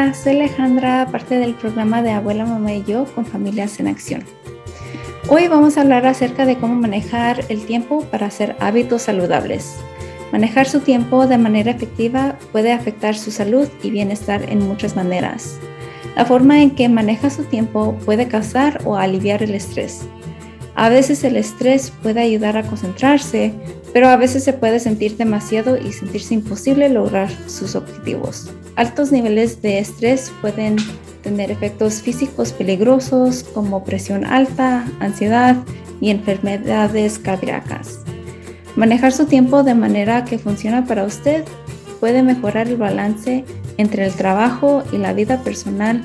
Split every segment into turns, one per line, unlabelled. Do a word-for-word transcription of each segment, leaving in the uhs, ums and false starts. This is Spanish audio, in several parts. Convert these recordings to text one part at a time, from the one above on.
Hola, soy Alejandra, parte del programa de Abuela, Mamá y Yo con Familias en Acción. Hoy vamos a hablar acerca de cómo manejar el tiempo para hacer hábitos saludables. Manejar su tiempo de manera efectiva puede afectar su salud y bienestar en muchas maneras. La forma en que maneja su tiempo puede causar o aliviar el estrés. A veces el estrés puede ayudar a concentrarse, pero a veces se puede sentir demasiado y sentirse imposible lograr sus objetivos. Altos niveles de estrés pueden tener efectos físicos peligrosos como presión alta, ansiedad y enfermedades cardíacas. Manejar su tiempo de manera que funciona para usted puede mejorar el balance entre el trabajo y la vida personal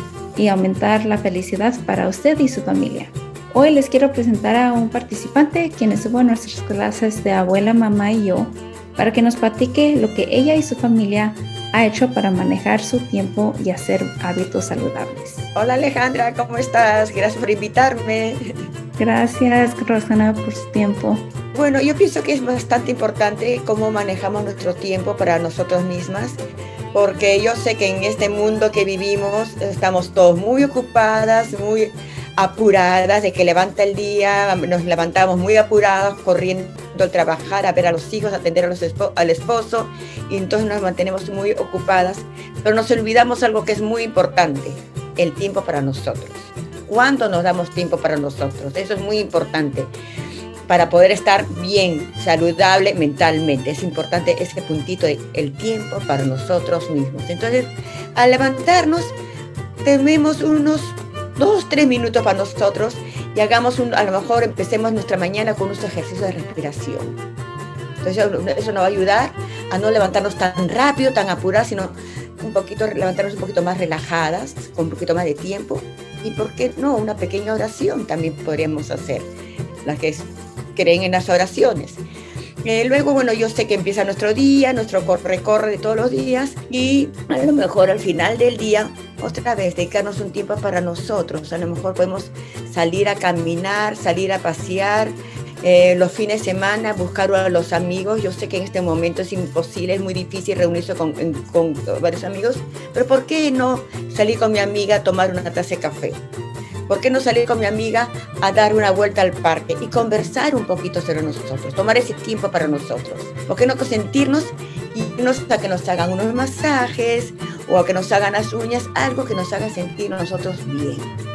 y aumentar la felicidad para usted y su familia. Hoy les quiero presentar a un participante quien estuvo en nuestras clases de Abuela, Mamá y Yo para que nos platique lo que ella y su familia ha hecho para manejar su tiempo y hacer hábitos saludables.
Hola Alejandra, ¿cómo estás? Gracias por invitarme.
Gracias, Rosana, por su tiempo.
Bueno, yo pienso que es bastante importante cómo manejamos nuestro tiempo para nosotros mismas, porque yo sé que en este mundo que vivimos estamos todos muy ocupadas, muy apuradas, de que levanta el día, nos levantamos muy apurados, corriendo al trabajar, a ver a los hijos, a atender a los esp- al esposo, y entonces nos mantenemos muy ocupadas, pero nos olvidamos algo que es muy importante, el tiempo para nosotros. ¿Cuándo nos damos tiempo para nosotros? Eso es muy importante para poder estar bien, saludable mentalmente. Es importante ese puntito de el tiempo para nosotros mismos. Entonces, al levantarnos, tenemos unos dos, tres minutos para nosotros y hagamos un, a lo mejor empecemos nuestra mañana con unos ejercicios de respiración. Entonces eso nos va a ayudar a no levantarnos tan rápido, tan apuradas, sino un poquito, levantarnos un poquito más relajadas, con un poquito más de tiempo. Y por qué no, una pequeña oración también podríamos hacer, las que creen en las oraciones. Eh, luego, bueno, yo sé que empieza nuestro día, nuestro corre-corre de todos los días, y a lo mejor al final del día, otra vez, dedicarnos un tiempo para nosotros. A lo mejor podemos salir a caminar, salir a pasear, eh, los fines de semana, buscar a los amigos. Yo sé que en este momento es imposible, es muy difícil reunirse con, con varios amigos, pero ¿por qué no salir con mi amiga a tomar una taza de café? ¿Por qué no salir con mi amiga a dar una vuelta al parque y conversar un poquito sobre nosotros? Tomar ese tiempo para nosotros. ¿Por qué no consentirnos y irnos a que nos hagan unos masajes o a que nos hagan las uñas? Algo que nos haga sentir nosotros bien.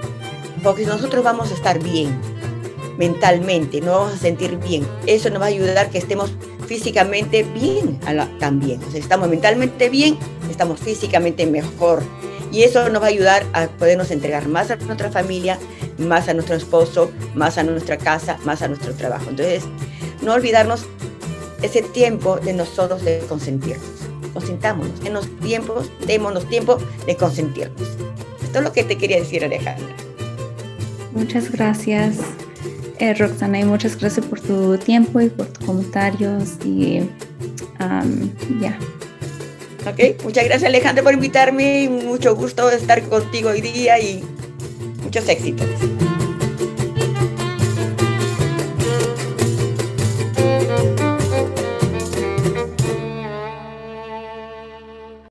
Porque nosotros vamos a estar bien mentalmente, nos vamos a sentir bien. Eso nos va a ayudar a que estemos físicamente bien también. O sea, estamos mentalmente bien, estamos físicamente mejor. Y eso nos va a ayudar a podernos entregar más a nuestra familia, más a nuestro esposo, más a nuestra casa, más a nuestro trabajo. Entonces, no olvidarnos ese tiempo de nosotros de consentirnos. Consintámonos, denos tiempos, démonos tiempo de consentirnos. Esto es lo que te quería decir, Alejandra.
Muchas gracias, eh, Roxana, y muchas gracias por tu tiempo y por tus comentarios. Y um, ya. Yeah.
Ok, muchas gracias Alejandra por invitarme, mucho gusto estar contigo hoy día y muchos éxitos.